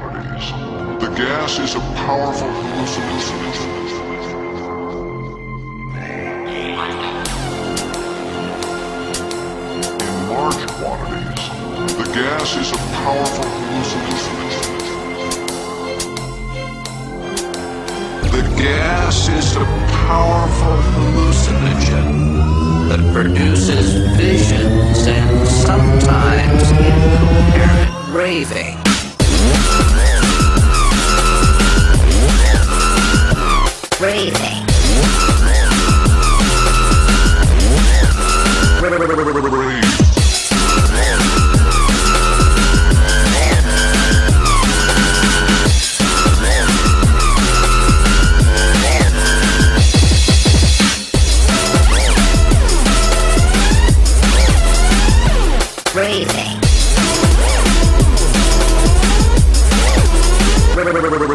quantities. The gas is a powerful hallucinogen. In large quantities, the gas is a powerful hallucinogen. The gas is a powerful hallucinogen that produces visions and sometimes incoherent raving. Raving. Raving.